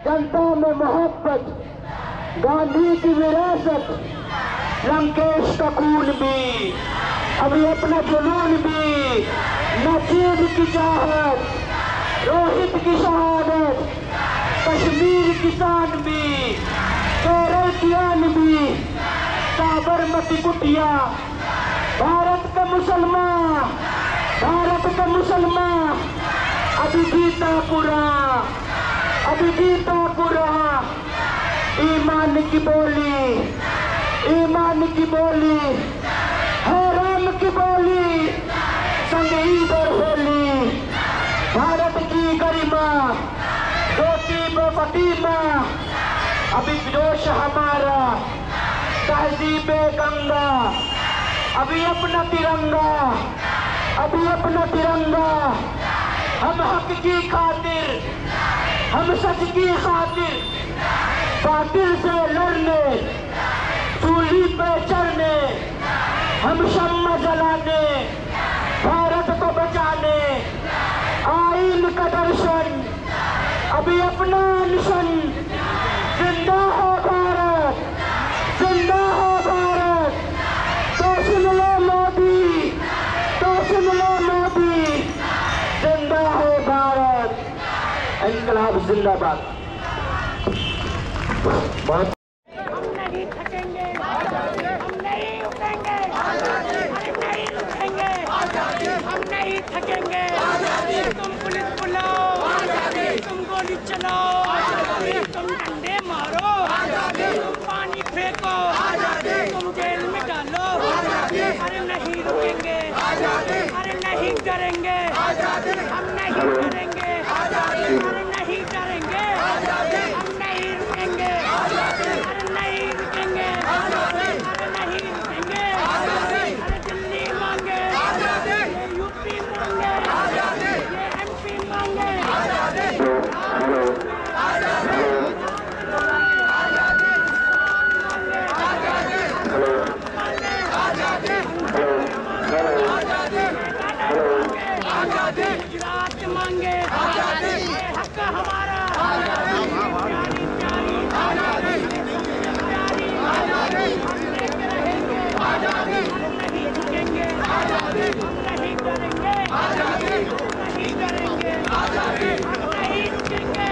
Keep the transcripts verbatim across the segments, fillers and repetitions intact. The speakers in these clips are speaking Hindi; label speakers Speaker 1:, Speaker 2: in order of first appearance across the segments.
Speaker 1: जनता में मोहब्बत, गांधी की विरासत, लंकेश का खून भी, अभी अपना जुनून भी, नजीब की चाहत, रोहित की शहादत, कश्मीर किसान भी, केरल की आन भी, साबरमती कुटिया, भारत के मुसलमान, भारत के मुसलमान, अभी जीता पूरा, अभी जीता पूरा, ईमान की बोली, ईमान की बोली, है राम की बोली, संग ईद और होली, भारत की गरिमा, ज्योति ब फतीमा, अभी जोश हमारा, तहजीब गंगा, अभी अपना तिरंगा, अभी अपना तिरंगा, हम हक की खातिर, हम सच की खातिर, बातिल से लड़ने, सूली पे चढ़ने, हम शम्मा जलाने, भारत को बचाने, आईन का दर्शन, अभी अपना मिशन, जिंदा हो भारत, जिंदा हो भारत, तो सुन लो मोदी, तो सुन लो मोदी, जिंदा हो भारत, इनकलाब जिंदाबाद। बहुत
Speaker 2: हम नहीं थकेंगे, हम नहीं रुकेंगे, हम नहीं रुकेंगे, हम नहीं थकेंगे। तुम पुलिस बुलाओ, तुम गोली चलाओ, तुम डंडे मारो, तुम पानी फेंको, तुम जेल में डालो, अरे नहीं रुकेंगे, अरे नहीं डरेंगे, हम नहीं डरेंगे, अरे नहीं डरेंगे, हम नहीं रुकेंगे, अरे नहीं रुकेंगे, अरे नहीं रुकेंगे, अरे दिल्ली मांगे, ये यूपी मांगे, ये एमपी मांगे, गुजरात मांगे, ये हक हमारा, प्यारी प्यारी प्यारी हम लेके रहेंगे, हम नहीं झुकेंगे, हम नहीं डरेंगे, हम नहीं डरेंगे, हम नहीं रुकेंगे,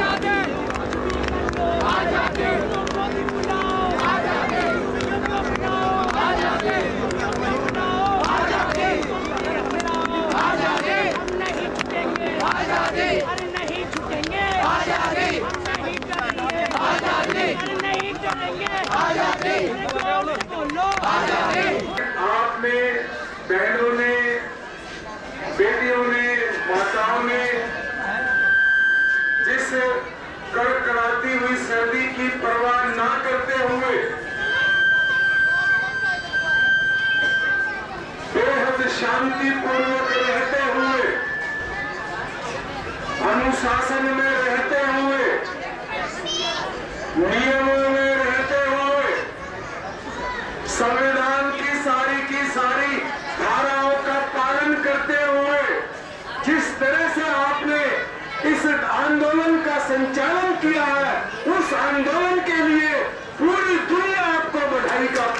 Speaker 2: तुम मोदी बुलाओ, तुम को बुलाओ, तुम को बुलाओ, तुम पुलिस बुलाओ, हम नहीं झुकेंगे, अरे नहीं झुकेंगे, हम नहीं डरेंगे, अरे नहीं डरेंगे, अरे जोर से बोलो।
Speaker 3: आपने, बहनों ने, बेटियों ने, माताओं ने जिस कड़कड़ाती हुई सर्दी की परवाह ना करते हुए बेहद शांतिपूर्वक रहते हुए, अनुशासन में रहते हुए, नियमों में रहते हुए, संविधान की सारी की सारी धाराओं का पालन करते हुए जिस तरह से आपने इस आंदोलन का संचालन किया है, उस आंदोलन के लिए पूरी दुनिया आपको बधाई का